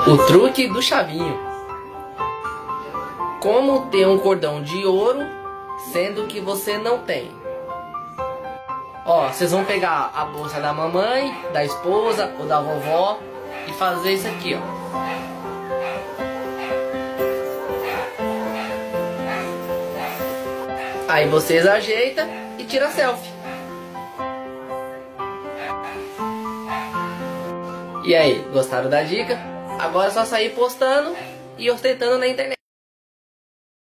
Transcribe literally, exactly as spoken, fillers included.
O truque do chavinho. Como ter um cordão de ouro, sendo que você não tem? Ó, vocês vão pegar a bolsa da mamãe, da esposa ou da vovó e fazer isso aqui, ó. Aí vocês ajeitam e tira selfie. E aí, gostaram da dica? Agora é só sair postando e ostentando na internet.